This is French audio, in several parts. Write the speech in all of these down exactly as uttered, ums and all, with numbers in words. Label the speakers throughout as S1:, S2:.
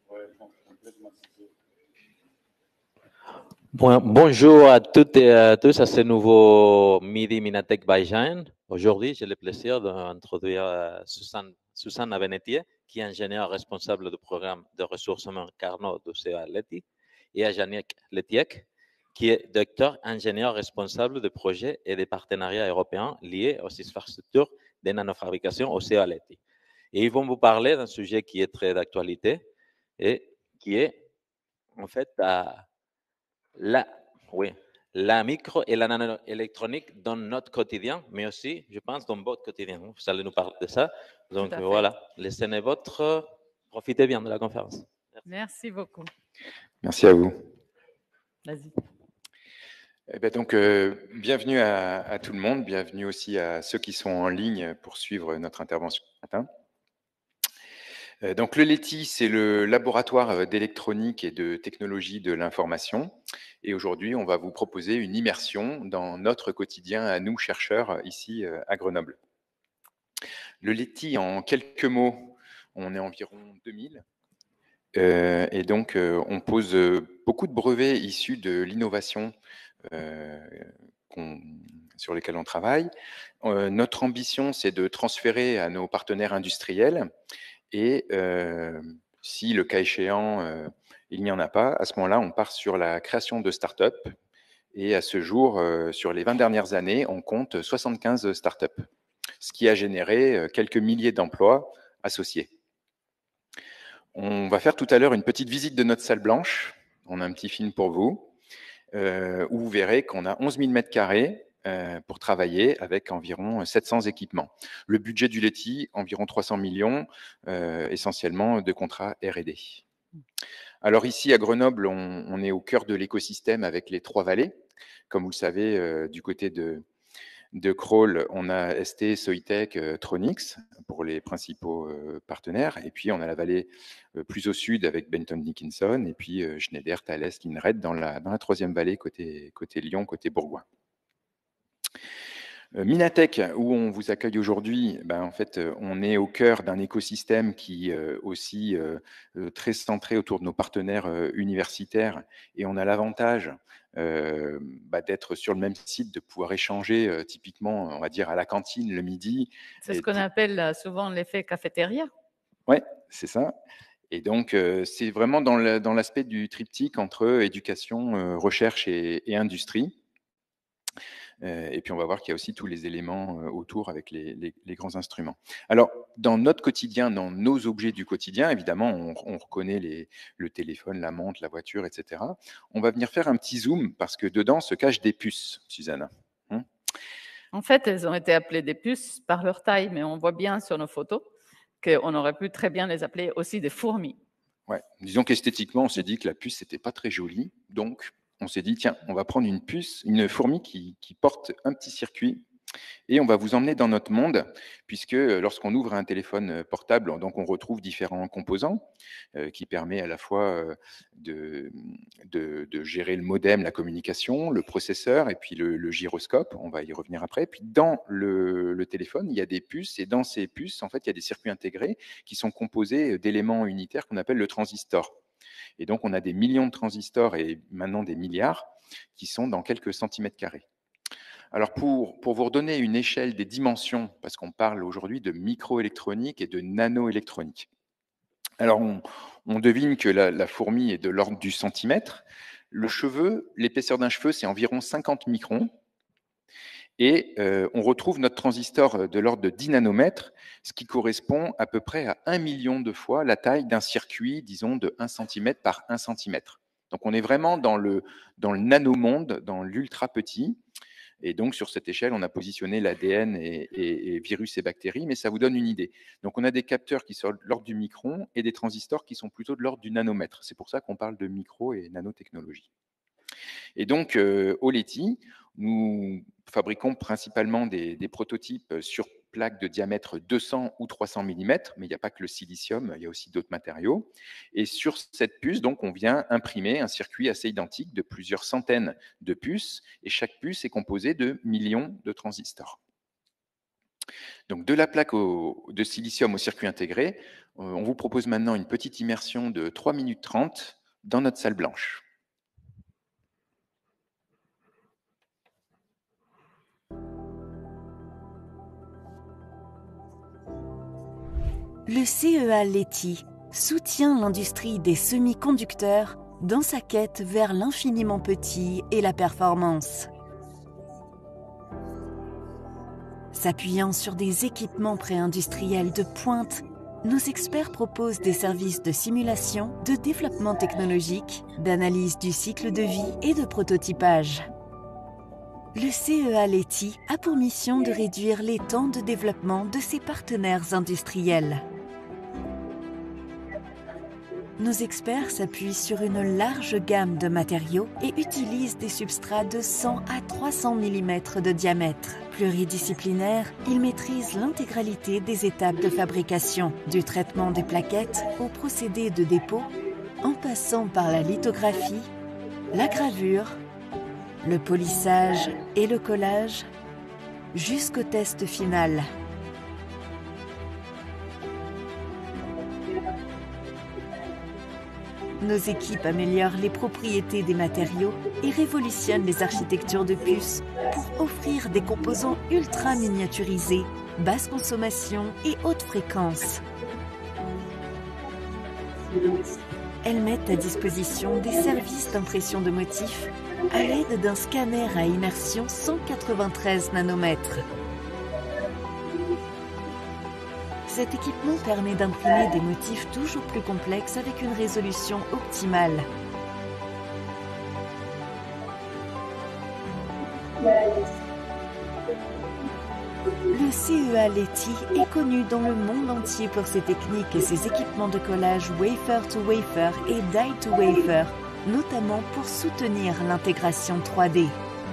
S1: Bon, bonjour à toutes et à tous à ce nouveau Midi Minatech by Jean. Aujourd'hui, j'ai le plaisir d'introduire euh, Susanne, Susanne Avenetier, qui est ingénieure responsable du programme de ressources humaines Carnot de C E A Leti, et à Yannick Letiec, qui est docteur ingénieur responsable de projets et des partenariats européens liés aux infrastructures de nanofabrication au C E A Leti. Et ils vont vous parler d'un sujet qui est très d'actualité et qui est en fait à La, oui, la micro et la nanoélectronique dans notre quotidien, mais aussi, je pense, dans votre quotidien. Vous allez nous parler de ça. Donc voilà, le scène est votre. Profitez bien de la conférence.
S2: Merci, Merci beaucoup.
S3: Merci à vous.
S2: Vas-y.
S3: Eh bien, donc, euh, bienvenue à, à tout le monde, bienvenue aussi à ceux qui sont en ligne pour suivre notre intervention ce matin. Donc, le Leti, c'est le laboratoire d'électronique et de technologie de l'information. Et aujourd'hui, on va vous proposer une immersion dans notre quotidien à nous, chercheurs, ici à Grenoble. Le Leti, en quelques mots, on est environ deux mille. Euh, et donc, euh, on pose beaucoup de brevets issus de l'innovation euh, qu'on, sur lesquels on travaille. Euh, notre ambition, c'est de transférer à nos partenaires industriels. Et euh, si, le cas échéant, euh, il n'y en a pas, à ce moment-là, on part sur la création de start-up. Et à ce jour, euh, sur les vingt dernières années, on compte soixante-quinze start-up, ce qui a généré quelques milliers d'emplois associés. On va faire tout à l'heure une petite visite de notre salle blanche. On a un petit film pour vous, euh, où vous verrez qu'on a onze mille mètres carrés euh, pour travailler avec environ sept cents équipements. Le budget du Leti, environ trois cents millions, euh, essentiellement de contrats R et D. Alors ici, à Grenoble, on, on est au cœur de l'écosystème avec les trois vallées. Comme vous le savez, euh, du côté de, de Crolles, on a S T, Soitec, euh, Tronix pour les principaux euh, partenaires. Et puis, on a la vallée euh, plus au sud avec Benton Dickinson. Et puis, euh, Schneider, Thales, Kinred dans la, dans la troisième vallée côté, côté Lyon, côté Bourgoin. Minatech, où on vous accueille aujourd'hui, ben en fait, on est au cœur d'un écosystème qui euh, aussi euh, très centré autour de nos partenaires euh, universitaires, et on a l'avantage euh, bah, d'être sur le même site, de pouvoir échanger euh, typiquement, on va dire, à la cantine le midi.
S2: C'est ce qu'on appelle souvent l'effet cafétéria.
S3: Oui, c'est ça. Et donc, euh, c'est vraiment dans l'aspect du triptyque entre éducation, euh, recherche et, et industrie. Et puis, on va voir qu'il y a aussi tous les éléments autour avec les, les, les grands instruments. Alors, dans notre quotidien, dans nos objets du quotidien, évidemment, on, on reconnaît les, le téléphone, la montre, la voiture, et cetera. On va venir faire un petit zoom parce que dedans se cachent des puces, Suzanne. Hum
S2: en fait, elles ont été appelées des puces par leur taille, mais on voit bien sur nos photos qu'on aurait pu très bien les appeler aussi des fourmis.
S3: Ouais. Disons qu'esthétiquement, on s'est dit que la puce, c'était pas très joli, donc on s'est dit, tiens, on va prendre une puce, une fourmi qui, qui porte un petit circuit, et on va vous emmener dans notre monde, puisque lorsqu'on ouvre un téléphone portable, donc on retrouve différents composants euh, qui permettent à la fois euh, de, de, de gérer le modem, la communication, le processeur et puis le, le gyroscope. On va y revenir après. Puis dans le, le téléphone, il y a des puces, et dans ces puces, en fait, il y a des circuits intégrés qui sont composés d'éléments unitaires qu'on appelle le transistor. Et donc, on a des millions de transistors et maintenant des milliards qui sont dans quelques centimètres carrés. Alors, pour, pour vous redonner une échelle des dimensions, parce qu'on parle aujourd'hui de microélectronique et de nanoélectronique. Alors, on, on devine que la, la fourmi est de l'ordre du centimètre. Le cheveu, l'épaisseur d'un cheveu, c'est environ cinquante microns. Et euh, on retrouve notre transistor de l'ordre de dix nanomètres, ce qui correspond à peu près à un million de fois la taille d'un circuit, disons, de un centimètre par un centimètre. Donc, on est vraiment dans le, dans le nanomonde, dans l'ultra petit. Et donc, sur cette échelle, on a positionné l'A D N et, et, et virus et bactéries, mais ça vous donne une idée. Donc, on a des capteurs qui sont de l'ordre du micron et des transistors qui sont plutôt de l'ordre du nanomètre. C'est pour ça qu'on parle de micro et nanotechnologie. Et donc, euh, au Leti, nous fabriquons principalement des, des prototypes sur plaques de diamètre deux cents ou trois cents millimètres, mais il n'y a pas que le silicium, il y a aussi d'autres matériaux. Et sur cette puce, donc, on vient imprimer un circuit assez identique de plusieurs centaines de puces, et chaque puce est composée de millions de transistors. Donc, de la plaque au, de silicium au circuit intégré, euh, on vous propose maintenant une petite immersion de trois minutes trente dans notre salle blanche.
S4: Le C E A Leti soutient l'industrie des semi-conducteurs dans sa quête vers l'infiniment petit et la performance. S'appuyant sur des équipements pré-industriels de pointe, nos experts proposent des services de simulation, de développement technologique, d'analyse du cycle de vie et de prototypage. Le C E A Leti a pour mission de réduire les temps de développement de ses partenaires industriels. Nos experts s'appuient sur une large gamme de matériaux et utilisent des substrats de cent à trois cents millimètres de diamètre. Pluridisciplinaires, ils maîtrisent l'intégralité des étapes de fabrication, du traitement des plaquettes au procédé de dépôt, en passant par la lithographie, la gravure, le polissage et le collage, jusqu'au test final. Nos équipes améliorent les propriétés des matériaux et révolutionnent les architectures de puces pour offrir des composants ultra miniaturisés, basse consommation et haute fréquence. Elles mettent à disposition des services d'impression de motifs à l'aide d'un scanner à immersion cent quatre-vingt-treize nanomètres. Cet équipement permet d'imprimer des motifs toujours plus complexes avec une résolution optimale. Le C E A Leti est connu dans le monde entier pour ses techniques et ses équipements de collage wafer to wafer et die to wafer, notamment pour soutenir l'intégration trois D.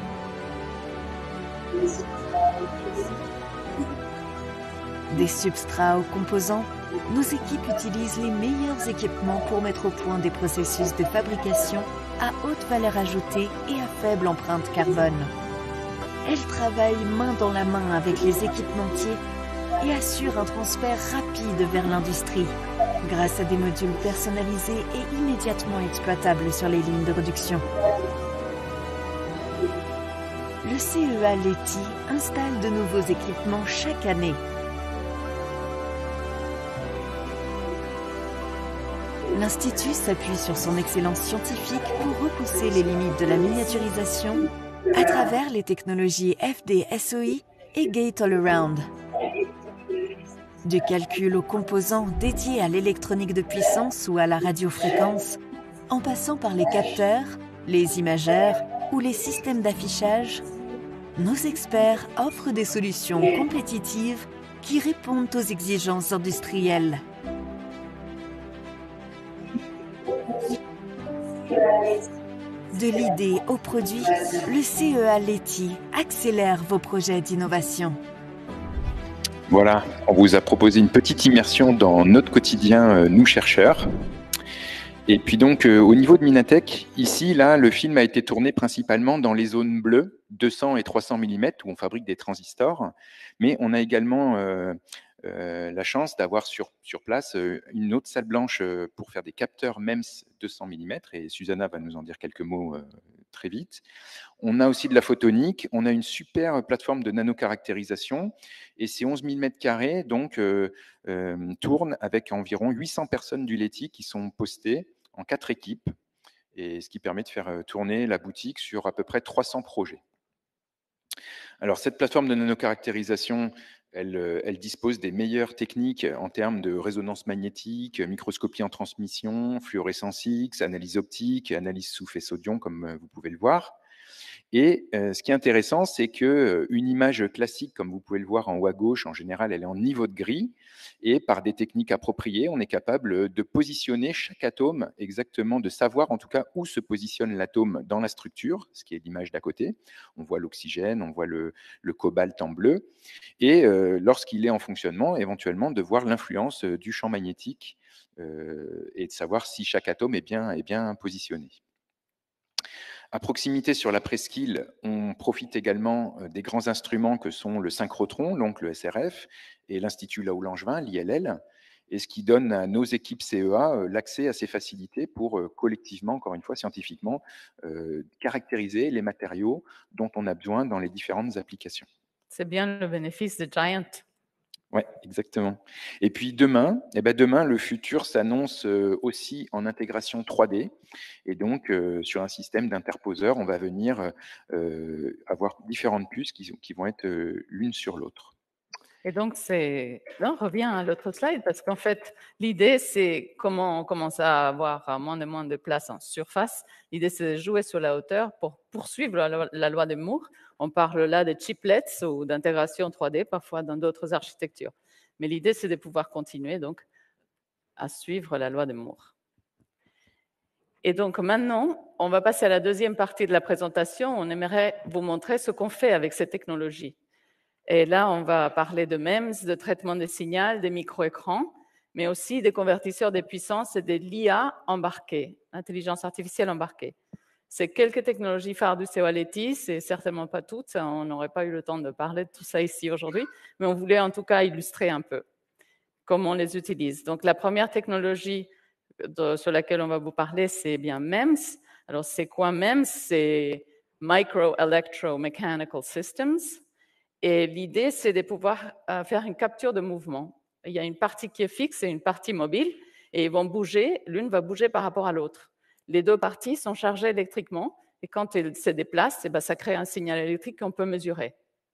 S4: Des substrats aux composants, nos équipes utilisent les meilleurs équipements pour mettre au point des processus de fabrication à haute valeur ajoutée et à faible empreinte carbone. Elles travaillent main dans la main avec les équipementiers et assurent un transfert rapide vers l'industrie, grâce à des modules personnalisés et immédiatement exploitables sur les lignes de production. Le C E A Leti installe de nouveaux équipements chaque année. L'Institut s'appuie sur son excellence scientifique pour repousser les limites de la miniaturisation à travers les technologies F D S O I et Gate-All-Around. Du calcul aux composants dédiés à l'électronique de puissance ou à la radiofréquence, en passant par les capteurs, les imageurs ou les systèmes d'affichage, nos experts offrent des solutions compétitives qui répondent aux exigences industrielles. De l'idée au produit, le C E A Leti accélère vos projets d'innovation.
S3: Voilà, on vous a proposé une petite immersion dans notre quotidien, euh, nous chercheurs. Et puis donc, euh, au niveau de Minatec, ici, là, le film a été tourné principalement dans les zones bleues, deux cents et trois cents millimètres, où on fabrique des transistors. Mais on a également euh, euh, la chance d'avoir sur, sur place euh, une autre salle blanche euh, pour faire des capteurs MEMS deux cents millimètres, et Susanna va nous en dire quelques mots euh, très vite. On a aussi de la photonique, on a une super plateforme de nanocaractérisation, et ces onze mille mètres carrés donc, euh, euh, tournent avec environ huit cents personnes du Leti qui sont postées en quatre équipes, et ce qui permet de faire tourner la boutique sur à peu près trois cents projets. Alors, cette plateforme de nanocaractérisation, elle, elle dispose des meilleures techniques en termes de résonance magnétique, microscopie en transmission, fluorescence X, analyse optique, analyse sous faisceau d'ion, comme vous pouvez le voir. Et euh, ce qui est intéressant, c'est qu'une image classique, comme vous pouvez le voir en haut à gauche, en général, elle est en niveau de gris. Et par des techniques appropriées, on est capable de positionner chaque atome exactement, de savoir en tout cas où se positionne l'atome dans la structure, ce qui est l'image d'à côté. On voit l'oxygène, on voit le, le cobalt en bleu. Et euh, lorsqu'il est en fonctionnement, éventuellement, de voir l'influence du champ magnétique euh, et de savoir si chaque atome est bien, est bien positionné. À proximité sur la presqu'île, on profite également des grands instruments que sont le synchrotron, donc le S R F, et l'Institut Laue-Langevin, l'I L L, et ce qui donne à nos équipes C E A l'accès à ces facilités pour collectivement, encore une fois scientifiquement, euh, caractériser les matériaux dont on a besoin dans les différentes applications.
S2: C'est bien le bénéfice de Giant.
S3: Oui, exactement. Et puis demain, eh ben demain, le futur s'annonce aussi en intégration trois D. Et donc, euh, sur un système d'interposeurs, on va venir euh, avoir différentes puces qui, qui vont être euh, l'une sur l'autre.
S2: Et donc, c'est... Là, on revient à l'autre slide, parce qu'en fait, l'idée, c'est comment on commence à avoir moins et moins de place en surface. L'idée, c'est de jouer sur la hauteur pour poursuivre la loi, la loi de Moore. On parle là de chiplets ou d'intégration trois D, parfois dans d'autres architectures. Mais l'idée, c'est de pouvoir continuer donc à suivre la loi de Moore. Et donc maintenant, on va passer à la deuxième partie de la présentation. On aimerait vous montrer ce qu'on fait avec ces technologies. Et là, on va parler de M E M S, de traitement de signal, des micro-écrans, mais aussi des convertisseurs de puissance et de l'I A embarquée, intelligence artificielle embarquée. C'est quelques technologies phares du C E A Leti, c'est certainement pas toutes, on n'aurait pas eu le temps de parler de tout ça ici aujourd'hui, mais on voulait en tout cas illustrer un peu comment on les utilise. Donc la première technologie de, sur laquelle on va vous parler, c'est bien M E M S. Alors c'est quoi M E M S? C'est Micro Electro-Mechanical Systems. Et l'idée, c'est de pouvoir euh, faire une capture de mouvement. Il y a une partie qui est fixe et une partie mobile, et ils vont bouger, l'une va bouger par rapport à l'autre. Les deux parties sont chargées électriquement, et quand elles se déplacent, eh bien, ça crée un signal électrique qu'on peut mesurer.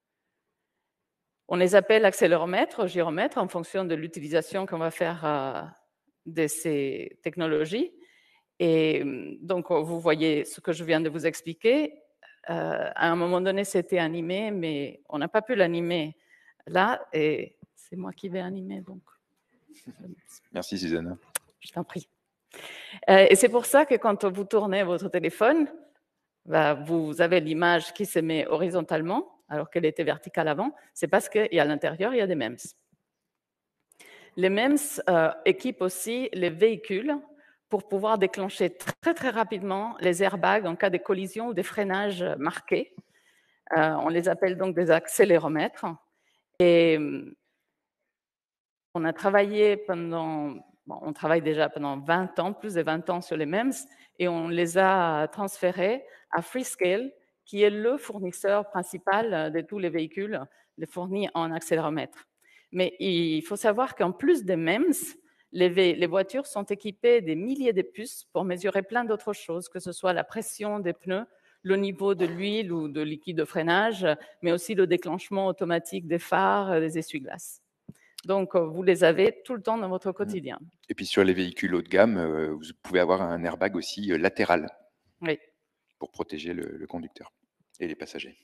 S2: On les appelle accéléromètres, gyromètres, en fonction de l'utilisation qu'on va faire euh, de ces technologies. Et donc, vous voyez ce que je viens de vous expliquer. Euh, à un moment donné, c'était animé, mais on n'a pas pu l'animer là, et c'est moi qui vais animer, donc.
S3: Merci, Susanna.
S2: Je t'en prie. Euh, et c'est pour ça que quand vous tournez votre téléphone, bah, vous avez l'image qui se met horizontalement, alors qu'elle était verticale avant. C'est parce qu'à l'intérieur, il y a des M E M S. Les M E M S euh, équipent aussi les véhicules pour pouvoir déclencher très, très rapidement les airbags en cas de collision ou de freinage marqués. Euh, on les appelle donc des accéléromètres. Et on a travaillé pendant, bon, on travaille déjà pendant vingt ans, plus de vingt ans sur les M E M S, et on les a transférés à Freescale, qui est le fournisseur principal de tous les véhicules, les fournis en accéléromètre. Mais il faut savoir qu'en plus des M E M S, Les, les voitures sont équipées des milliers de puces pour mesurer plein d'autres choses, que ce soit la pression des pneus, le niveau de l'huile ou de liquide de freinage, mais aussi le déclenchement automatique des phares, des essuie-glaces. Donc, vous les avez tout le temps dans votre quotidien.
S3: Et puis sur les véhicules haut de gamme, vous pouvez avoir un airbag aussi latéral,
S2: oui,
S3: pour protéger le, le conducteur et les passagers.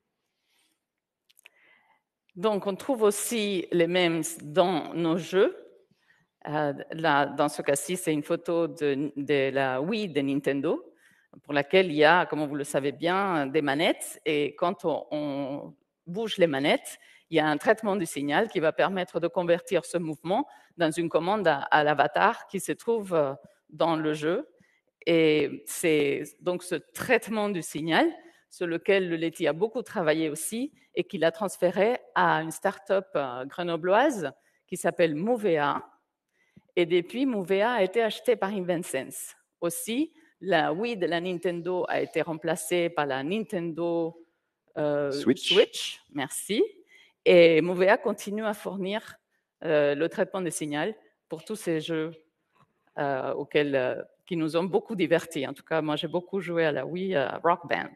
S2: Donc, on trouve aussi les M E M S dans nos jeux. Euh, là, dans ce cas-ci, c'est une photo de, de la Wii de Nintendo, pour laquelle il y a, comme vous le savez bien, des manettes. Et quand on, on bouge les manettes, il y a un traitement du signal qui va permettre de convertir ce mouvement dans une commande à, à l'avatar qui se trouve dans le jeu. Et c'est donc ce traitement du signal sur lequel le Leti a beaucoup travaillé aussi et qu'il a transféré à une start-up grenobloise qui s'appelle Movea. Et depuis, Movea a été acheté par InventSense. Aussi, la Wii de la Nintendo a été remplacée par la Nintendo euh,
S3: Switch.
S2: Switch. Merci. Et Movea continue à fournir euh, le traitement de signal pour tous ces jeux euh, auxquels, euh, qui nous ont beaucoup divertis. En tout cas, moi, j'ai beaucoup joué à la Wii à Rock Band.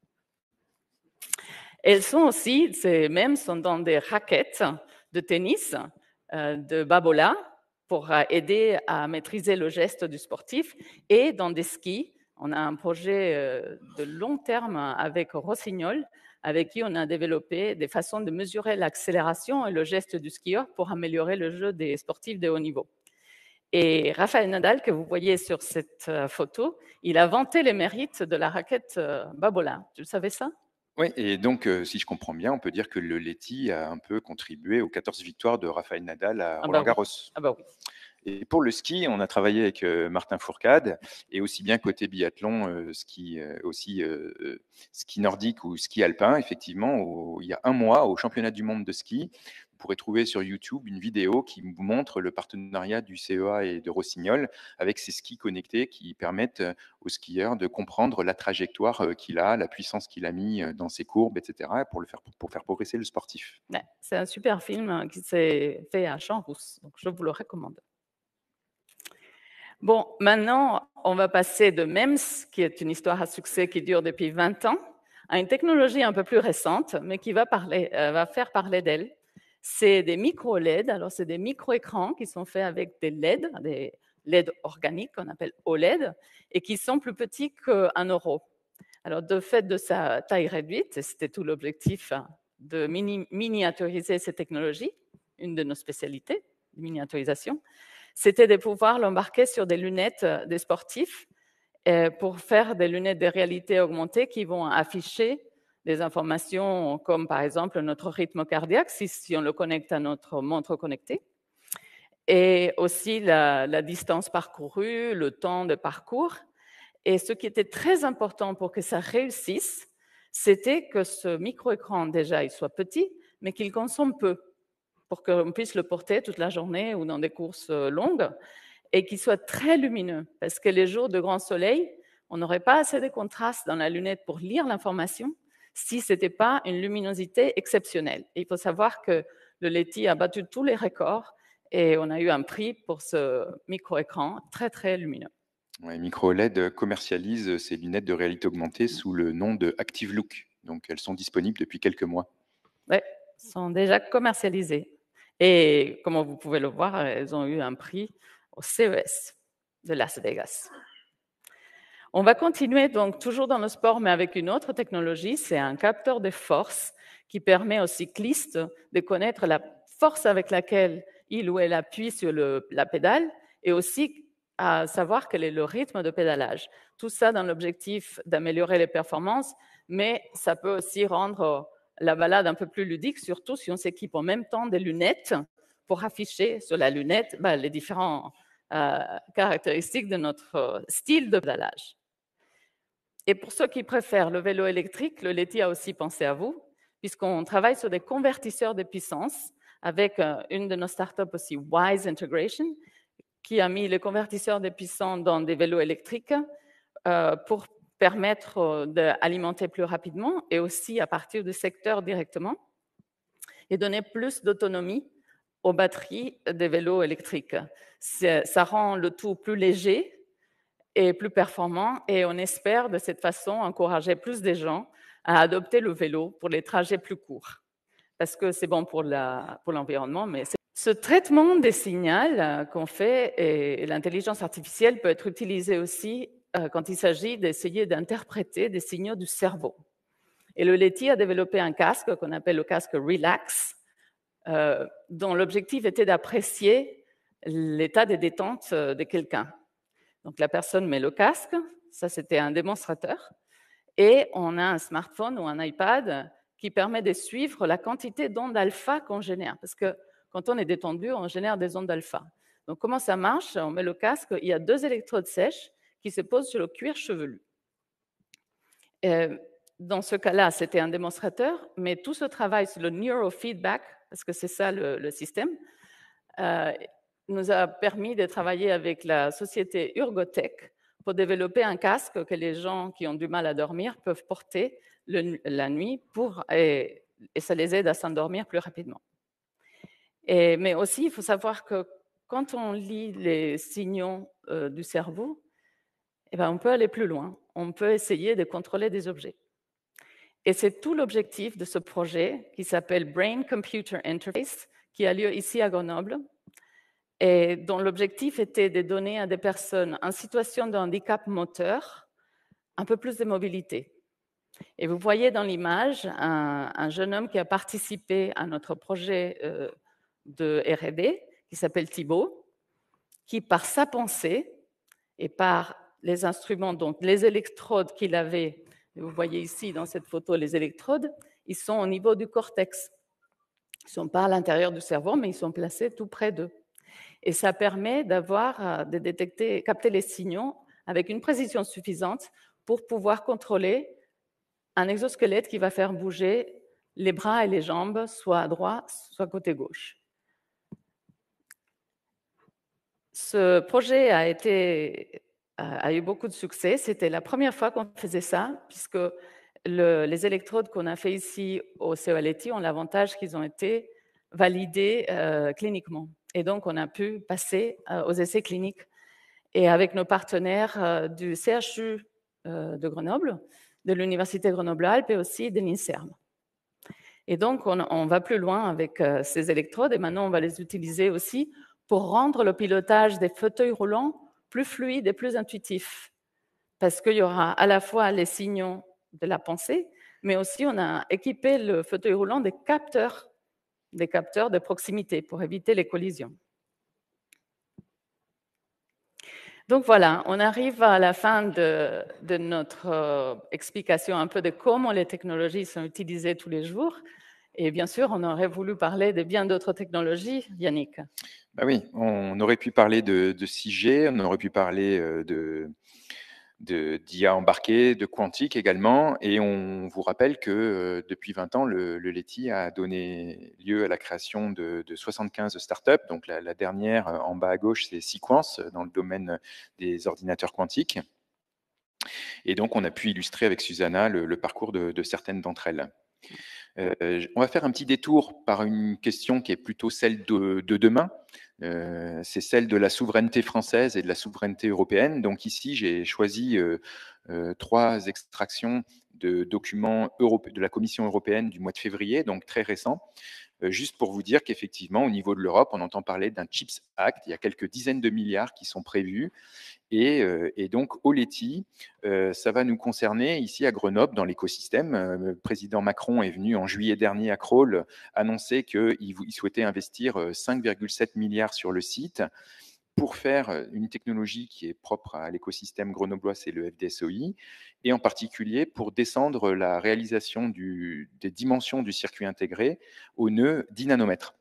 S2: Elles sont aussi, ces mêmes sont dans des raquettes de tennis euh, de Babolat, pour aider à maîtriser le geste du sportif, et dans des skis. On a un projet de long terme avec Rossignol, avec qui on a développé des façons de mesurer l'accélération et le geste du skieur pour améliorer le jeu des sportifs de haut niveau. Et Rafael Nadal, que vous voyez sur cette photo, il a vanté les mérites de la raquette Babolat. Tu savais ça ?
S3: Oui, et donc, euh, si je comprends bien, on peut dire que le Leti a un peu contribué aux quatorze victoires de Rafael Nadal à Roland Garros.
S2: Ah bah oui.
S3: Et pour le ski, on a travaillé avec euh, Martin Fourcade, et aussi bien côté biathlon, euh, ski, euh, aussi euh, ski nordique ou ski alpin, effectivement, au, il y a un mois, au championnat du monde de ski, vous pourrez trouver sur YouTube une vidéo qui vous montre le partenariat du C E A et de Rossignol avec ces skis connectés qui permettent aux skieurs de comprendre la trajectoire qu'il a, la puissance qu'il a mis dans ses courbes, et cetera, pour, le faire, pour faire progresser le sportif.
S2: Ouais, c'est un super film qui s'est fait à Champs-Rousse, donc je vous le recommande. Bon, maintenant, on va passer de MEMS, qui est une histoire à succès qui dure depuis vingt ans, à une technologie un peu plus récente, mais qui va, parler, euh, va faire parler d'elle. C'est des micro-L E D, alors c'est des micro-écrans qui sont faits avec des L E D, des L E D organiques qu'on appelle O L E D, et qui sont plus petits qu'un euro. Alors, de fait de sa taille réduite, c'était tout l'objectif de mini miniaturiser ces technologies, une de nos spécialités, la miniaturisation, c'était de pouvoir l'embarquer sur des lunettes des sportifs pour faire des lunettes de réalité augmentée qui vont afficher des informations comme par exemple notre rythme cardiaque, si, si on le connecte à notre montre connectée, et aussi la, la distance parcourue, le temps de parcours. Et ce qui était très important pour que ça réussisse, c'était que ce micro-écran, déjà, il soit petit, mais qu'il consomme peu, pour qu'on puisse le porter toute la journée ou dans des courses longues, et qu'il soit très lumineux, parce que les jours de grand soleil, on n'aurait pas assez de contraste dans la lunette pour lire l'information si ce n'était pas une luminosité exceptionnelle. Et il faut savoir que le Leti a battu tous les records, et on a eu un prix pour ce micro-écran très, très lumineux.
S3: Ouais, Micro-L E D commercialise ces lunettes de réalité augmentée sous le nom de Active Look. Donc, elles sont disponibles depuis quelques mois.
S2: Oui, sont déjà commercialisées. Et comme vous pouvez le voir, elles ont eu un prix au C E S de Las Vegas. On va continuer donc toujours dans le sport, mais avec une autre technologie. C'est un capteur de force qui permet aux cyclistes de connaître la force avec laquelle il ou elle appuie sur le, la pédale, et aussi à savoir quel est le rythme de pédalage. Tout ça dans l'objectif d'améliorer les performances, mais ça peut aussi rendre la balade un peu plus ludique, surtout si on s'équipe en même temps des lunettes pour afficher sur la lunette ben, les différentes euh, caractéristiques de notre style de pédalage. Et pour ceux qui préfèrent le vélo électrique, le Leti a aussi pensé à vous, puisqu'on travaille sur des convertisseurs de puissance avec une de nos startups aussi, Wise Integration, qui a mis les convertisseurs de puissance dans des vélos électriques euh, pour permettre d'alimenter plus rapidement et aussi à partir du secteur directement et donner plus d'autonomie aux batteries des vélos électriques. Ça rend le tout plus léger et plus performant, et on espère de cette façon encourager plus de gens à adopter le vélo pour les trajets plus courts, parce que c'est bon pour la, pour l'environnement, mais c'est... Ce traitement des signaux qu'on fait et l'intelligence artificielle peut être utilisée aussi quand il s'agit d'essayer d'interpréter des signaux du cerveau. Et le Leti a développé un casque qu'on appelle le casque Relax, euh, dont l'objectif était d'apprécier l'état de détente de quelqu'un. Donc la personne met le casque, ça c'était un démonstrateur, et on a un smartphone ou un iPad qui permet de suivre la quantité d'ondes alpha qu'on génère, parce que quand on est détendu, on génère des ondes alpha. Donc comment ça marche? On met le casque, il y a deux électrodes sèches qui se posent sur le cuir chevelu. Et dans ce cas-là, c'était un démonstrateur, mais tout ce travail sur le neurofeedback, parce que c'est ça le, le système, euh, nous a permis de travailler avec la société Urgotech pour développer un casque que les gens qui ont du mal à dormir peuvent porter le, la nuit pour, et, et ça les aide à s'endormir plus rapidement. Et, mais aussi, il faut savoir que quand on lit les signaux euh, du cerveau, eh ben, on peut aller plus loin. On peut essayer de contrôler des objets. Et c'est tout l'objectif de ce projet qui s'appelle Brain Computer Interface, qui a lieu ici à Grenoble, et dont l'objectif était de donner à des personnes en situation de handicap moteur un peu plus de mobilité. Et vous voyez dans l'image un, un jeune homme qui a participé à notre projet euh, de R et D, qui s'appelle Thibaut, qui par sa pensée et par les instruments, donc les électrodes qu'il avait, vous voyez ici dans cette photo les électrodes, ils sont au niveau du cortex. Ils ne sont pas à l'intérieur du cerveau, mais ils sont placés tout près d'eux. Et ça permet d'avoir, de détecter, capter les signaux avec une précision suffisante pour pouvoir contrôler un exosquelette qui va faire bouger les bras et les jambes, soit à droite, soit côté gauche. Ce projet a, été, a eu beaucoup de succès. C'était la première fois qu'on faisait ça, puisque le, les électrodes qu'on a fait ici au C E L T ont l'avantage qu'ils ont été validés euh, cliniquement. Et donc, on a pu passer euh, aux essais cliniques. Et avec nos partenaires euh, du C H U euh, de Grenoble, de l'Université Grenoble-Alpes et aussi de l'INSERM. Et donc, on, on va plus loin avec euh, ces électrodes et maintenant, on va les utiliser aussi pour rendre le pilotage des fauteuils roulants plus fluide et plus intuitif. Parce qu'il y aura à la fois les signaux de la pensée, mais aussi on a équipé le fauteuil roulant des capteurs, des capteurs de proximité pour éviter les collisions. Donc voilà, on arrive à la fin de, de notre euh, explication un peu de comment les technologies sont utilisées tous les jours. Et bien sûr, on aurait voulu parler de bien d'autres technologies, Yannick.
S3: Bah oui, on aurait pu parler de, de six G, on aurait pu parler de, de, d'I A embarquée, de quantique également. Et on vous rappelle que euh, depuis vingt ans, le, le Leti a donné lieu à la création de, de soixante-quinze startups. Donc la, la dernière en bas à gauche, c'est Sequence dans le domaine des ordinateurs quantiques. Et donc, on a pu illustrer avec Susanna le, le parcours de, de certaines d'entre elles. Euh, on va faire un petit détour par une question qui est plutôt celle de, de demain. Euh, c'est celle de la souveraineté française et de la souveraineté européenne. Donc ici, j'ai choisi euh, euh, trois extractions de documents europé- de la Commission européenne du mois de février, donc très récents. Euh, juste pour vous dire qu'effectivement, au niveau de l'Europe, on entend parler d'un Chips Act. Il y a quelques dizaines de milliards qui sont prévus. Et, euh, et donc, au Leti, euh, ça va nous concerner ici à Grenoble, dans l'écosystème. Euh, le président Macron est venu en juillet dernier à Crolles annoncer qu'il il souhaitait investir cinq virgule sept milliards sur le site pour faire une technologie qui est propre à l'écosystème grenoblois, c'est le F D S O I, et en particulier pour descendre la réalisation du, des dimensions du circuit intégré au nœud dix nanomètres.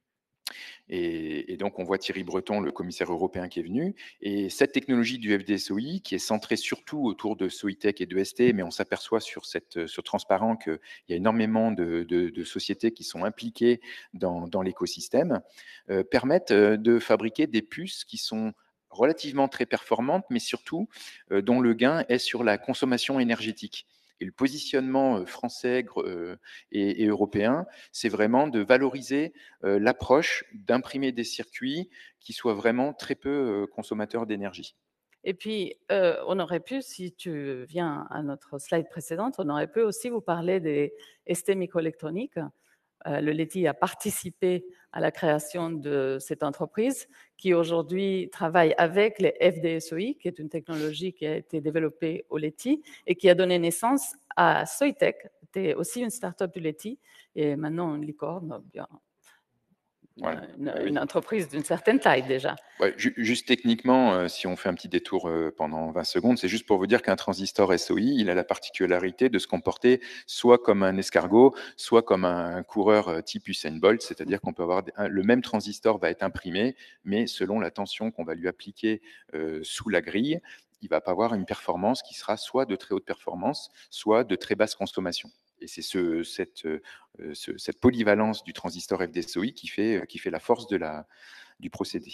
S3: Et, et donc, on voit Thierry Breton, le commissaire européen, qui est venu. Et cette technologie du F D S O I, qui est centrée surtout autour de Soitec et de S T, mais on s'aperçoit sur, cette, sur Transparent qu'il y a énormément de, de, de sociétés qui sont impliquées dans, dans l'écosystème, euh, permettent de fabriquer des puces qui sont relativement très performantes, mais surtout euh, dont le gain est sur la consommation énergétique. Et le positionnement français et, et européen, c'est vraiment de valoriser euh, l'approche d'imprimer des circuits qui soient vraiment très peu euh, consommateurs d'énergie.
S2: Et puis, euh, on aurait pu, si tu viens à notre slide précédente, on aurait pu aussi vous parler des S T microélectroniques. Euh, le Leti a participé à la création de cette entreprise qui aujourd'hui travaille avec les F D S O I, qui est une technologie qui a été développée au Leti et qui a donné naissance à Soitec, qui était aussi une start-up du Leti et maintenant une licorne, bien,
S3: Voilà.
S2: une,
S3: Ah oui.
S2: une entreprise d'une certaine taille déjà.
S3: Ouais, ju juste techniquement, euh, si on fait un petit détour euh, pendant vingt secondes, c'est juste pour vous dire qu'un transistor S O I, il a la particularité de se comporter soit comme un escargot, soit comme un coureur euh, type Usain Bolt, c'est-à-dire qu'on peut avoir un, le même transistor va être imprimé, mais selon la tension qu'on va lui appliquer euh, sous la grille, il va pas avoir une performance qui sera soit de très haute performance, soit de très basse consommation. Et c'est ce, cette, euh, ce, cette polyvalence du transistor F D S O I qui fait, qui fait la force de la, du procédé.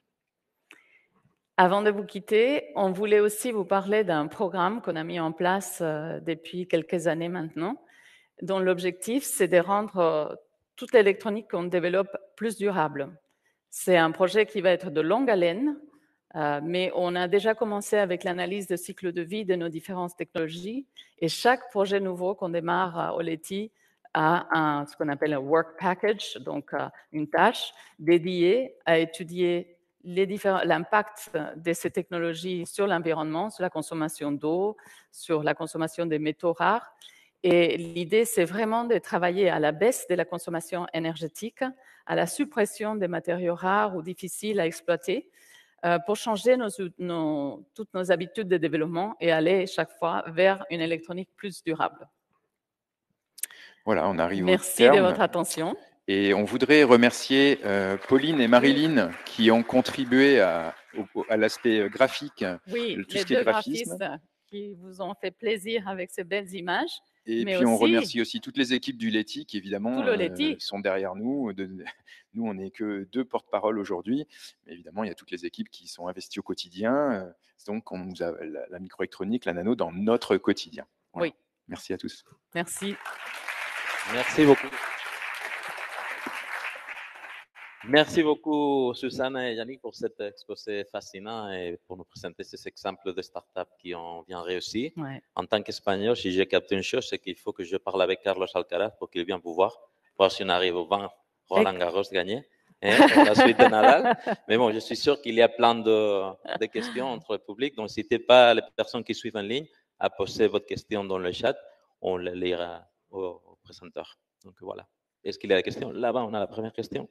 S2: Avant de vous quitter, on voulait aussi vous parler d'un programme qu'on a mis en place euh, depuis quelques années maintenant, dont l'objectif, c'est de rendre euh, toute l'électronique qu'on développe plus durable. C'est un projet qui va être de longue haleine, euh, mais on a déjà commencé avec l'analyse de cycle de vie de nos différentes technologies, et chaque projet nouveau qu'on démarre à Leti a un, ce qu'on appelle un work package, donc euh, une tâche dédiée à étudier l'impact de ces technologies sur l'environnement, sur la consommation d'eau, sur la consommation des métaux rares. Et l'idée, c'est vraiment de travailler à la baisse de la consommation énergétique, à la suppression des matériaux rares ou difficiles à exploiter, euh, pour changer nos, nos, toutes nos habitudes de développement et aller chaque fois vers une électronique plus durable.
S3: Voilà, on arrive
S2: Merci
S3: au terme.
S2: de votre attention.
S3: Et on voudrait remercier euh, Pauline et Marilyn qui ont contribué à, au- à l'aspect graphique,
S2: Oui,
S3: tout
S2: les
S3: ce qui est
S2: deux
S3: graphisme.
S2: graphistes qui vous ont fait plaisir avec ces belles images.
S3: Et
S2: mais
S3: puis on
S2: aussi
S3: remercie aussi toutes les équipes du Leti qui
S2: tout
S3: évidemment
S2: le
S3: euh,
S2: Leti.
S3: sont derrière nous. De- nous, on n'est que deux porte-parole aujourd'hui, mais évidemment, il y a toutes les équipes qui sont investies au quotidien. Euh, Donc, on nous a la, la microélectronique, la nano dans notre quotidien. Voilà.
S2: Oui,
S3: Merci à tous.
S2: merci.
S1: Merci beaucoup. Merci beaucoup, Susanne et Yannick, pour cet exposé fascinant et pour nous présenter ces exemples de startups qui ont bien réussi.
S2: Ouais.
S1: En tant qu'Espagnol, si j'ai capté une chose, c'est qu'il faut que je parle avec Carlos Alcaraz pour qu'il vienne vous voir, voir si on arrive au vingt Roland Garros gagné, hein, pour la suite de Nadal. Mais bon, je suis sûr qu'il y a plein de, de questions entre le public, donc n'hésitez pas, les personnes qui suivent en ligne, à poser votre question dans le chat. On les lira au, au présenteur. Donc voilà. Est-ce qu'il y a des questions? Là-bas, on a la première question.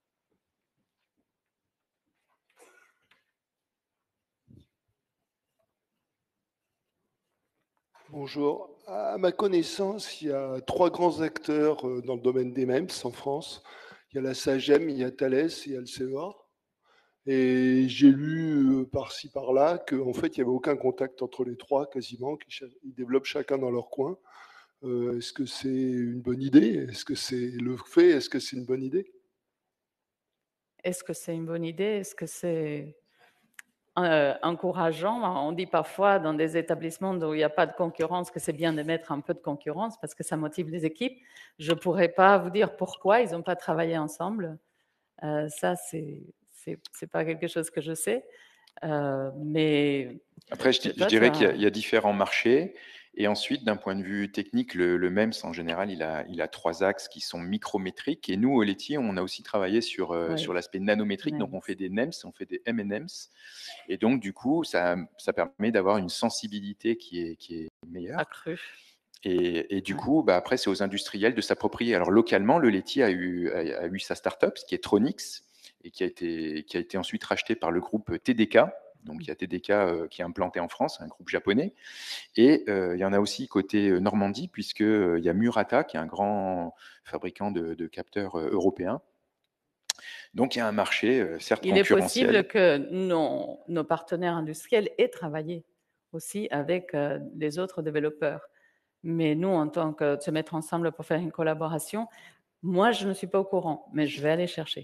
S5: Bonjour. À ma connaissance, il y a trois grands acteurs euh, dans le domaine des MEMS en France. Il y a la SAGEM, il y a Thales et il y a le C E A. Et j'ai lu euh, par-ci par-là qu'en fait, il n'y avait aucun contact entre les trois quasiment, qu'ils développent chacun dans leur coin. Euh, Est-ce que c'est une bonne idée? Est-ce que c'est le fait? Est-ce que c'est une bonne idée?
S2: Est-ce que c'est une bonne idée? Est-ce que c'est euh, encourageant? On dit parfois dans des établissements où il n'y a pas de concurrence que c'est bien de mettre un peu de concurrence parce que ça motive les équipes. Je ne pourrais pas vous dire pourquoi ils n'ont pas travaillé ensemble. Euh, ça, c'est c'est pas quelque chose que je sais. Euh, mais
S3: Après, je, je dirais qu'il y, y a différents marchés. Et ensuite, d'un point de vue technique, le, le MEMS, en général, il a, il a trois axes qui sont micrométriques. Et nous, au Leti, on a aussi travaillé sur, euh,
S2: ouais.
S3: sur l'aspect nanométrique.
S2: Ouais.
S3: Donc, on fait des NEMS, on fait des M and M's. Et donc, du coup, ça, ça permet d'avoir une sensibilité qui est, qui est meilleure.
S2: Accrue.
S3: Et, et du ouais. coup, bah, après, c'est aux industriels de s'approprier. Alors, localement, le Leti a eu, a, a eu sa start-up, qui est Tronix, et qui a, été, qui a été ensuite racheté par le groupe T D K. Donc, il y a T D K euh, qui est implanté en France, un groupe japonais. Et euh, il y en a aussi côté Normandie, puisqu'il euh, y a Murata, qui est un grand fabricant de, de capteurs euh, européens. Donc, il y a un marché, euh, certes
S2: il
S3: concurrentiel.
S2: Il est possible que nos, nos partenaires industriels aient travaillé aussi avec euh, les autres développeurs. Mais nous, en tant que se mettre ensemble pour faire une collaboration, moi, je ne suis pas au courant, mais je vais aller chercher.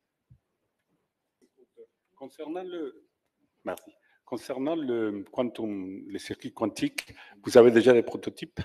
S6: Concernant le, merci. Concernant le quantum, les circuits quantiques, vous avez déjà des prototypes?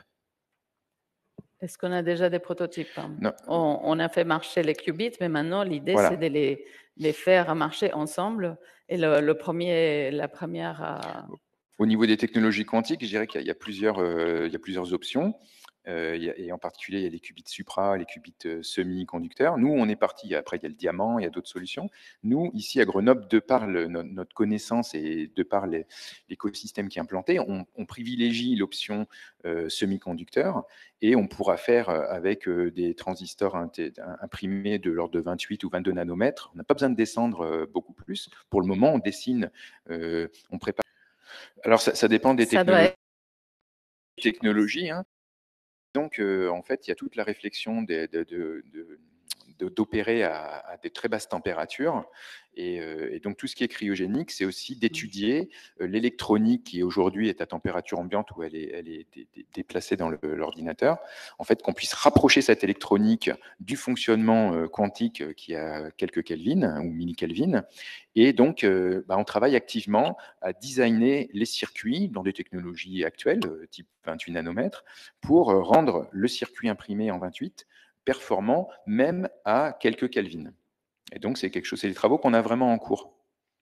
S2: Est-ce qu'on a déjà des prototypes?
S3: Non.
S2: On, on a fait marcher les qubits, mais maintenant, l'idée, voilà. c'est de les, les faire marcher ensemble. Et le, le premier, la première... Euh...
S3: Au niveau des technologies quantiques, je dirais qu'il y, y a plusieurs, euh, il y a plusieurs options. Euh, y a, et en particulier, il y a les qubits supra, les qubits euh, semi-conducteurs. Nous, on est parti, après, il y a le diamant, il y a d'autres solutions. Nous, ici à Grenoble, de par le, notre, notre connaissance et de par l'écosystème qui est implanté, on, on privilégie l'option euh, semi-conducteur et on pourra faire avec euh, des transistors imprimés de l'ordre de vingt-huit ou vingt-deux nanomètres. On n'a pas besoin de descendre euh, beaucoup plus. Pour le moment, on dessine, euh, on prépare. Alors, ça, ça dépend des
S2: ça
S3: technologies.
S2: Doit être...
S3: technologies hein. Donc, euh, en fait, il y a toute la réflexion de, de, de, de, d'opérer à, à des très basses températures. Et, euh, et donc, tout ce qui est cryogénique, c'est aussi d'étudier euh, l'électronique qui aujourd'hui est à température ambiante où elle est, elle est dé, dé, déplacée dans l'ordinateur. En fait, qu'on puisse rapprocher cette électronique du fonctionnement euh, quantique euh, qui a quelques Kelvin hein, ou mini-Kelvin. Et donc, euh, bah, on travaille activement à designer les circuits dans des technologies actuelles, euh, type vingt-huit nanomètres, pour euh, rendre le circuit imprimé en vingt-huit performant, même à quelques Kelvin. Et donc, c'est quelque chose, c'est des travaux qu'on a vraiment en cours.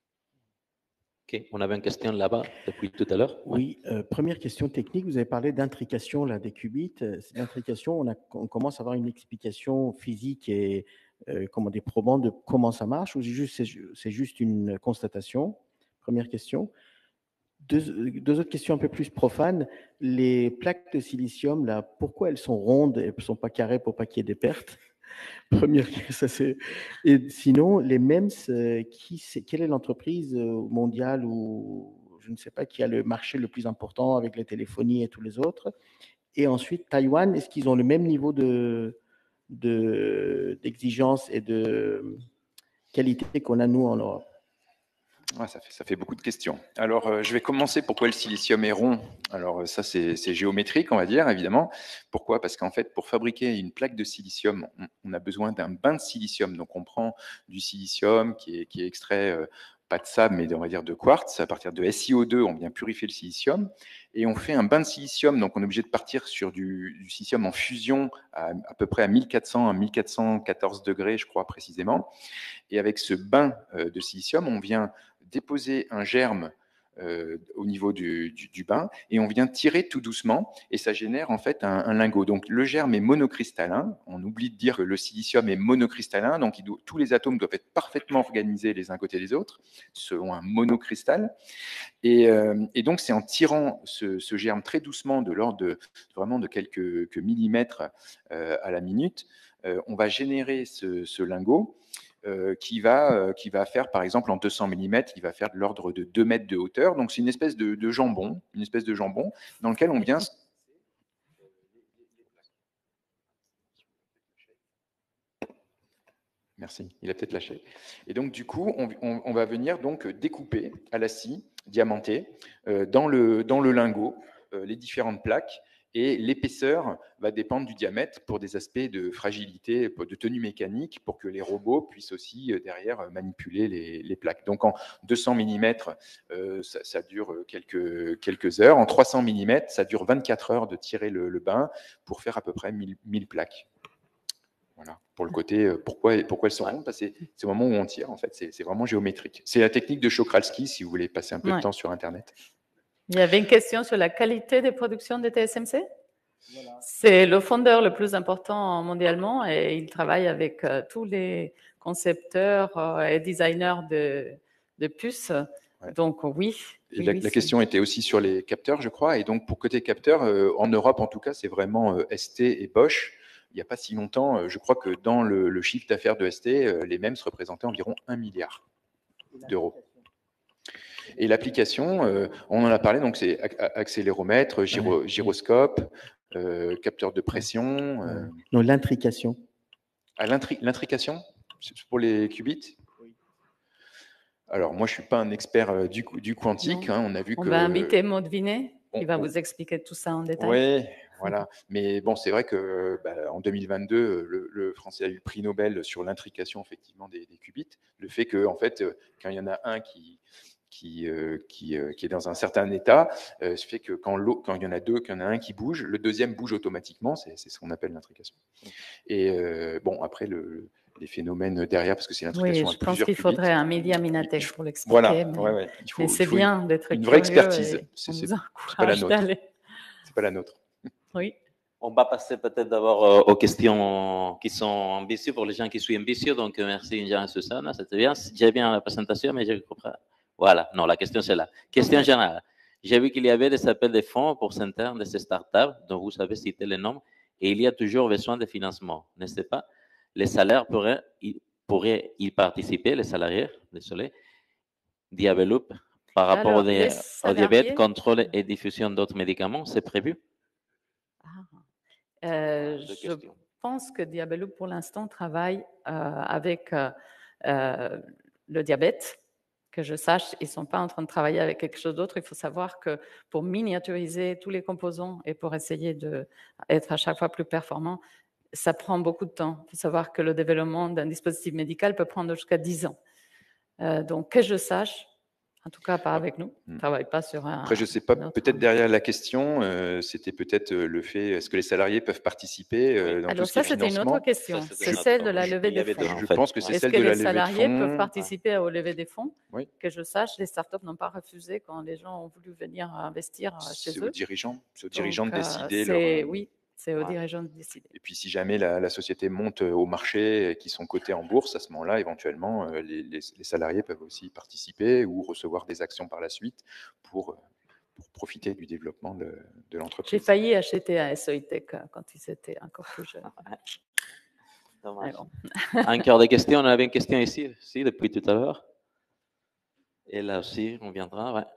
S1: Ok, on avait une question là-bas depuis tout à l'heure.
S7: Oui, euh, première question technique. Vous avez parlé d'intrication là, des qubits. Cette intrication, on, a, on commence à avoir une explication physique et euh, comment, des probants de comment ça marche, ou c'est juste, c'est juste une constatation? Première question. Deux, deux autres questions un peu plus profanes. Les plaques de silicium, là, pourquoi elles sont rondes et ne sont pas carrées pour pas qu'il y ait des pertes? Première, ça c'est. Et sinon, les MEMS, euh, qui, c'est, quelle est l'entreprise mondiale ou je ne sais pas qui a le marché le plus important avec les téléphonies et tous les autres? Et ensuite, Taïwan, est-ce qu'ils ont le même niveau de, de, d'exigences et de qualité qu'on a, nous, en Europe?
S3: Ouais, ça fait, ça fait beaucoup de questions. Alors, euh, je vais commencer. Pourquoi le silicium est rond? Alors, ça, c'est c'est géométrique, on va dire, évidemment. Pourquoi? Parce qu'en fait, pour fabriquer une plaque de silicium, on, on a besoin d'un bain de silicium. Donc, on prend du silicium qui est, qui est extrait, euh, pas de sable, mais on va dire de quartz. À partir de S i O deux, on vient purifier le silicium. Et on fait un bain de silicium. Donc, on est obligé de partir sur du, du silicium en fusion à, à peu près à mille quatre cents, à mille quatre cent quatorze degrés, je crois précisément. Et avec ce bain euh, de silicium, on vient déposer un germe euh, au niveau du, du, du bain et on vient tirer tout doucement et ça génère en fait un, un lingot. Donc le germe est monocristallin. On oublie de dire que le silicium est monocristallin, donc il doit, tous les atomes doivent être parfaitement organisés les uns côté des autres selon un monocristal. Et, euh, et donc c'est en tirant ce, ce germe très doucement de l'ordre de vraiment de quelques, quelques millimètres euh, à la minute, euh, on va générer ce, ce lingot. Euh, qui, va, euh, qui va faire, par exemple, en deux cents millimètres, il va faire de l'ordre de deux mètres de hauteur. Donc, c'est une espèce de, de jambon, une espèce de jambon dans lequel on vient... Merci, il a peut-être lâché. Et donc, du coup, on, on, on va venir donc découper à la scie diamantée euh, dans, le, dans le lingot euh, les différentes plaques. Et l'épaisseur va dépendre du diamètre pour des aspects de fragilité, de tenue mécanique, pour que les robots puissent aussi derrière manipuler les, les plaques. Donc en deux cents millimètres, euh, ça, ça dure quelques, quelques heures. En trois cents millimètres, ça dure vingt-quatre heures de tirer le, le bain pour faire à peu près mille, mille plaques. Voilà, pour le côté, pourquoi, pourquoi elles sont rondes? Parce que c'est au moment où on tire, en fait, c'est vraiment géométrique. C'est la technique de Czochralski, si vous voulez passer un peu ouais. de temps sur Internet.
S2: Il y avait une question sur la qualité des productions de T S M C. Voilà. C'est le fondeur le plus important mondialement et il travaille avec euh, tous les concepteurs euh, et designers de, de puces. Ouais. Donc oui.
S3: Et
S2: oui,
S3: la,
S2: oui
S3: la question était aussi sur les capteurs, je crois. Et donc pour côté capteurs, euh, en Europe en tout cas, c'est vraiment euh, S T et Bosch. Il n'y a pas si longtemps, euh, je crois que dans le, le chiffre d'affaires de S T, euh, les mêmes se représentaient environ un milliard d'euros. Et l'application, euh, on en a parlé, donc c'est accéléromètre, gyro, ouais. gyroscope, euh, capteur de pression. Euh...
S7: Non, l'intrication.
S3: Ah, l'intrication pour les qubits? Oui. Alors, moi, je ne suis pas un expert euh, du, du quantique. Hein, on a vu
S2: on
S3: que,
S2: va inviter Maud Vinet, qui va vous expliquer tout ça en détail.
S3: Oui, voilà. Mais bon, c'est vrai que bah, en deux mille vingt-deux, le, le français a eu le prix Nobel sur l'intrication effectivement des, des qubits. Le fait que, en fait, quand il y en a un qui Qui, euh, qui, euh, qui est dans un certain état, euh, ce fait que quand, quand il y en a deux, qu'il y en a un qui bouge, le deuxième bouge automatiquement, c'est ce qu'on appelle l'intrication. Et euh, bon, après, le, les phénomènes derrière, parce que c'est l'intrication
S2: oui,
S3: à
S2: je
S3: plusieurs
S2: pense qu'il faudrait un média Minatek pour l'expliquer.
S3: Voilà,
S2: mais,
S3: ouais, ouais. Il faut,
S2: mais c'est bien d'être
S3: une vraie expertise.
S2: C'est
S3: pas la nôtre. C'est pas la nôtre.
S2: Oui.
S1: On va passer peut-être d'abord euh, aux questions qui sont ambitieuses pour les gens qui sont ambitieux. Donc, merci, Inja et Susanna. C'était bien. J'ai bien la présentation, mais je comprends. Voilà, non, la question c'est là. Question générale. J'ai vu qu'il y avait des appels de fonds pour certaines de ces startups dont vous avez cité les noms et il y a toujours besoin de financement, n'est-ce pas? Les salaires pourraient, pourraient y participer, les salariés, désolé, Diabeloop, par rapport Alors, au, des, au diabète, contrôle et diffusion d'autres médicaments, c'est prévu?
S2: ah. euh, Je questions. pense que Diabeloop, pour l'instant, travaille euh, avec euh, euh, le diabète. Que je sache, ils ne sont pas en train de travailler avec quelque chose d'autre. Il faut savoir que pour miniaturiser tous les composants et pour essayer d'être à chaque fois plus performant, ça prend beaucoup de temps. Il faut savoir que le développement d'un dispositif médical peut prendre jusqu'à dix ans. Euh, donc, que je sache, en tout cas pas avec nous, on ne travaille pas sur un...
S3: Après, je ne sais pas, peut-être derrière la question, euh, c'était peut-être le fait, est-ce que les salariés peuvent participer euh, dans
S2: Alors
S3: tout ce qui est
S2: ça, c'était une autre question. C'est celle de la levée des fonds.
S3: Je pense que c'est celle de la levée des fonds.
S2: Est-ce que les salariés peuvent participer aux levées des fonds?
S3: Oui.
S2: Que je sache, les startups n'ont pas refusé quand les gens ont voulu venir investir chez eux.
S3: C'est aux dirigeants, c'est aux dirigeants de décider.
S2: Leur... Oui, c'est aux voilà. dirigeants de décider.
S3: Et puis, si jamais la, la société monte au marché et qui sont cotés en bourse, à ce moment-là, éventuellement, les, les, les salariés peuvent aussi participer ou recevoir des actions par la suite pour, pour profiter du développement de, de l'entreprise.
S2: J'ai failli acheter un S O I Tech quand ils étaient encore plus jeunes.
S1: Dommage. Bon. Encore des questions? On avait une question ici, ici depuis tout à l'heure. Et là aussi, on viendra. Ouais.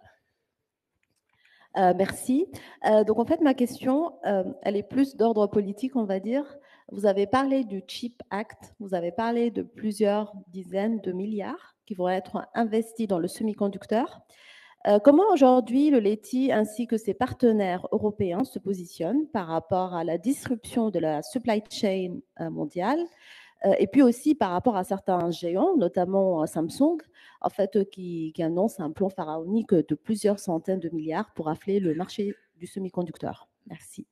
S8: Euh, merci. Euh, donc en fait, ma question, euh, elle est plus d'ordre politique, on va dire. Vous avez parlé du CHIP Act, vous avez parlé de plusieurs dizaines de milliards qui vont être investis dans le semi-conducteur. Euh, comment aujourd'hui le L E T I ainsi que ses partenaires européens se positionnent par rapport à la disruption de la supply chain euh, mondiale euh, et puis aussi par rapport à certains géants, notamment euh, Samsung, en fait, euh, qui, qui annonce un plan pharaonique de plusieurs centaines de milliards pour affler le marché du semi-conducteur? Merci.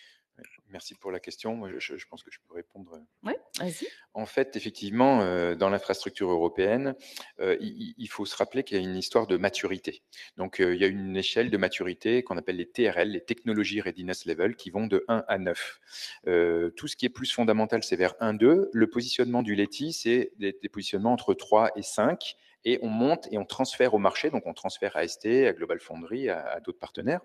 S3: Merci pour la question. Moi, je, je pense que je peux répondre.
S2: Oui, vas-y.
S3: En fait, effectivement, euh, dans l'infrastructure européenne, euh, il, il faut se rappeler qu'il y a une histoire de maturité. Donc, euh, il y a une échelle de maturité qu'on appelle les T R L, les Technology Readiness Level, qui vont de un à neuf. Euh, tout ce qui est plus fondamental, c'est vers un, deux. Le positionnement du L E T I, c'est des, des positionnements entre trois et cinq. Et on monte et on transfère au marché, donc on transfère à A S T, à GlobalFoundries, à, à d'autres partenaires.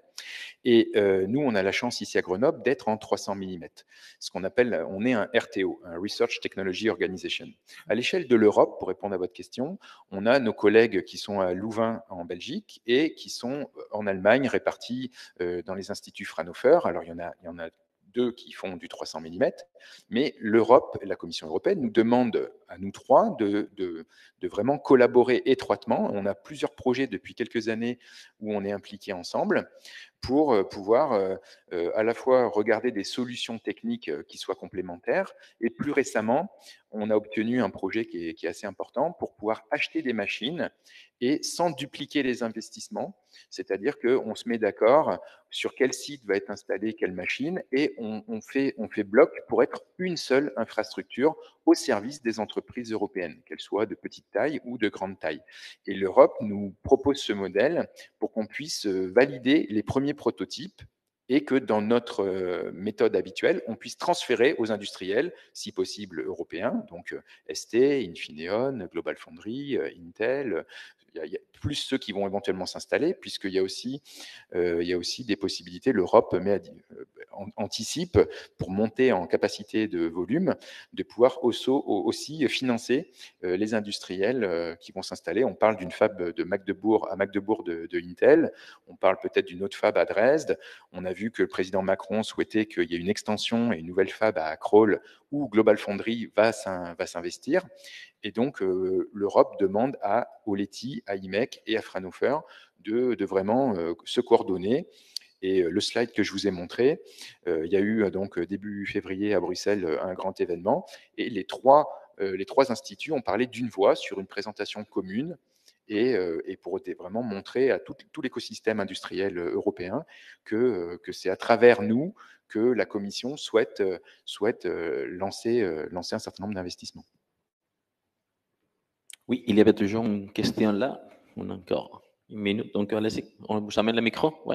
S3: Et euh, nous, on a la chance ici à Grenoble d'être en trois cents millimètres. Ce qu'on appelle, on est un R T O, un Research Technology Organization. À l'échelle de l'Europe, pour répondre à votre question, on a nos collègues qui sont à Louvain en Belgique et qui sont en Allemagne répartis euh, dans les instituts Fraunhofer. Alors il y en a, il y en a deux qui font du trois cents millimètres, mais l'Europe, la Commission européenne, nous demande à nous trois de, de, de vraiment collaborer étroitement. On a plusieurs projets depuis quelques années où on est impliqués ensemble pour pouvoir euh, euh, à la fois regarder des solutions techniques qui soient complémentaires, et plus récemment, on a obtenu un projet qui est, qui est assez important pour pouvoir acheter des machines et sans dupliquer les investissements, c'est-à-dire qu'on se met d'accord sur quel site va être installée quelle machine, et on, on, fait, on fait bloc pour être une seule infrastructure au service des entreprises européennes, qu'elles soient de petite taille ou de grande taille. Et l'Europe nous propose ce modèle pour qu'on puisse valider les premiers prototypes et que dans notre méthode habituelle, on puisse transférer aux industriels, si possible européens, donc S T, Infineon, GlobalFoundries, Intel. Il y a plus ceux qui vont éventuellement s'installer, puisqu'il y a aussi, euh, il y a aussi des possibilités. L'Europe met à, euh, anticipe pour monter en capacité de volume, de pouvoir aussi, aussi financer euh, les industriels euh, qui vont s'installer. On parle d'une fab de Magdebourg à Magdebourg de, de Intel. On parle peut-être d'une autre fab à Dresde. On a vu que le président Macron souhaitait qu'il y ait une extension et une nouvelle fab à Crolles où GlobalFoundries va s'investir. Et donc, euh, l'Europe demande à, au L E T I, à I M E C et à Fraunhofer de, de vraiment euh, se coordonner. Et euh, le slide que je vous ai montré, euh, il y a eu donc début février à Bruxelles un grand événement. Et les trois, euh, les trois instituts ont parlé d'une voix sur une présentation commune. Et, euh, et pour vraiment montrer à tout, tout l'écosystème industriel européen que, euh, que c'est à travers nous que la Commission souhaite, euh, souhaite euh, lancer, euh, lancer un certain nombre d'investissements.
S1: Oui, il y avait toujours une question là. On a encore une minute, donc allez-y. On vous amène le micro. Ouais.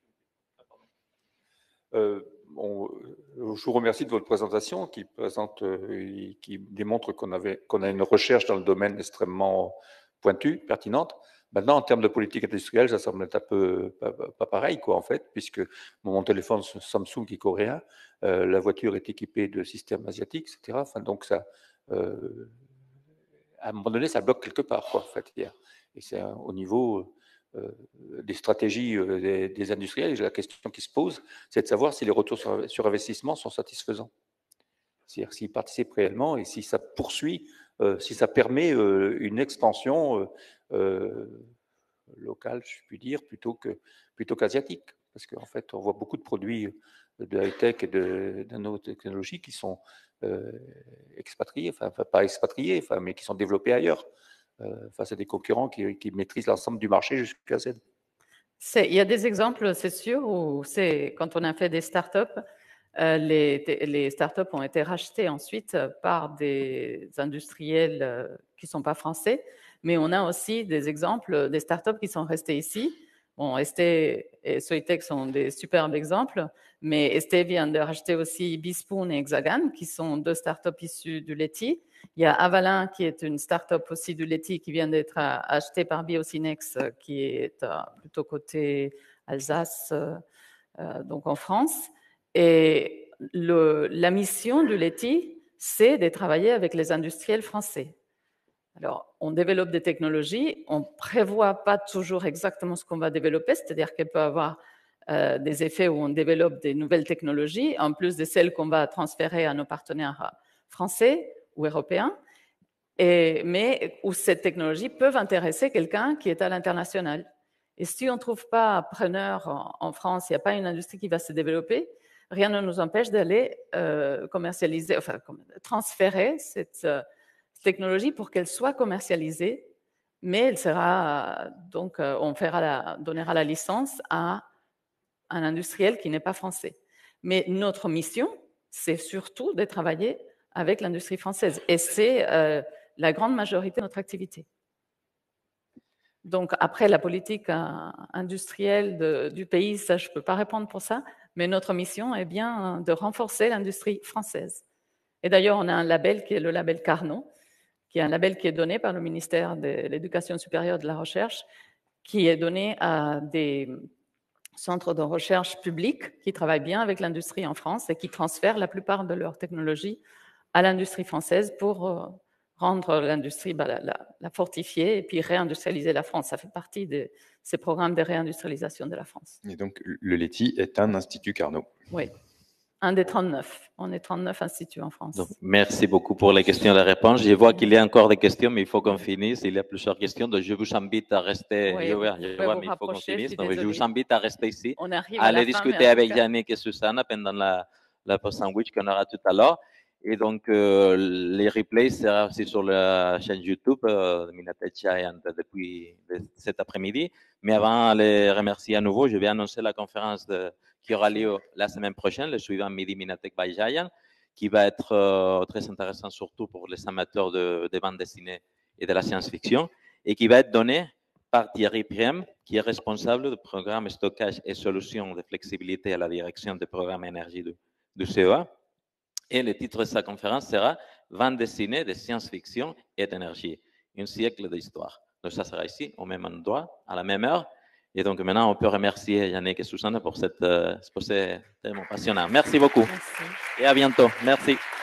S6: Euh, on, je vous remercie de votre présentation qui, présente, euh, qui démontre qu'on avait, qu'on a une recherche dans le domaine extrêmement pointue, pertinente. Maintenant, en termes de politique industrielle, ça semble être un peu pas, pas pareil, quoi, en fait, puisque mon téléphone Samsung qui est coréen, euh, la voiture est équipée de systèmes asiatiques, et cetera. Enfin, donc, ça, euh, à un moment donné, ça bloque quelque part, quoi, en fait. Et c'est au niveau euh, des stratégies euh, des, des industriels, et la question qui se pose, c'est de savoir si les retours sur, sur investissement sont satisfaisants. C'est-à-dire s'ils participent réellement et si ça poursuit, euh, si ça permet euh, une expansion euh, euh, locale, je puis dire, plutôt que plutôt qu'asiatique. Parce qu'en fait, on voit beaucoup de produits de high-tech et de, de nanotechnologie qui sont euh, expatriés, enfin pas expatriés, enfin, mais qui sont développés ailleurs, euh, face à des concurrents qui, qui maîtrisent l'ensemble du marché jusqu'à Z.
S2: Il y a des exemples, c'est sûr, où c'est quand on a fait des startups, euh, les, les startups ont été rachetées ensuite par des industriels euh, qui ne sont pas français, mais on a aussi des exemples des startups qui sont restées ici. Bon, S T et Soitec sont des superbes exemples, mais S T vient de racheter aussi Bispoon et Hexagon, qui sont deux startups issues du L E T I. Il y a Avalin, qui est une startup aussi du L E T I, qui vient d'être achetée par Biocinex, qui est plutôt côté Alsace, euh, donc en France. Et le, la mission du L E T I, c'est de travailler avec les industriels français. Alors, on développe des technologies, on ne prévoit pas toujours exactement ce qu'on va développer, c'est-à-dire qu'il peut y avoir euh, des effets où on développe des nouvelles technologies, en plus de celles qu'on va transférer à nos partenaires français ou européens, et, mais où cette technologie peut intéresser quelqu'un qui est à l'international. Et si on ne trouve pas preneur en, en France, il n'y a pas une industrie qui va se développer, rien ne nous empêche d'aller euh, commercialiser, enfin, transférer cette euh, technologie pour qu'elle soit commercialisée, mais elle sera, donc, euh, on fera la, donnera la licence à un industriel qui n'est pas français. Mais notre mission, c'est surtout de travailler avec l'industrie française. Et c'est euh, la grande majorité de notre activité. Donc, après, la politique euh, industrielle de, du pays, ça, je ne peux pas répondre pour ça, mais notre mission est bien de renforcer l'industrie française. Et d'ailleurs, on a un label qui est le label Carnot, qui est un label qui est donné par le ministère de l'Éducation supérieure et de la Recherche, qui est donné à des centres de recherche publics qui travaillent bien avec l'industrie en France et qui transfèrent la plupart de leurs technologies à l'industrie française pour euh, rendre l'industrie, bah, la, la, la fortifier et puis réindustrialiser la France. Ça fait partie de ces programmes de réindustrialisation de la France.
S3: Et donc, le Leti est un institut Carnot.
S2: Oui, un des trente-neuf. On est trente-neuf instituts en France.
S1: Donc, merci beaucoup pour les questions et les réponses. Je vois qu'il y a encore des questions, mais il faut qu'on finisse. Il y a plusieurs questions, donc je vous invite à rester.
S2: Oui,
S1: je vois, je vois mais il faut qu'on finisse. Donc, je vous invite à rester ici,
S2: On arrive
S1: à
S2: à
S1: aller
S2: la
S1: discuter
S2: fin,
S1: avec Yannick et Susanna pendant la, la pause sandwich qu'on aura tout à l'heure. Et donc, euh, les replays seront aussi sur la chaîne YouTube euh, de Minatek Giant depuis cet après-midi. Mais avant de les remercier à nouveau, je vais annoncer la conférence de, qui aura lieu la semaine prochaine, le suivant midi Minatek by Giant, qui va être euh, très intéressant surtout pour les amateurs de, de bande dessinée et de la science-fiction, et qui va être donné par Thierry Priem, qui est responsable du programme stockage et solutions de flexibilité à la direction des programmes énergie du, du C E A. Et le titre de sa conférence sera « Bande dessinée de science-fiction et d'énergie, un siècle d'histoire ». Donc ça sera ici, au même endroit, à la même heure. Et donc maintenant, on peut remercier Yannick et Susanna pour cette exposé tellement passionnant. Merci beaucoup.
S2: Merci.
S1: Et à bientôt. Merci.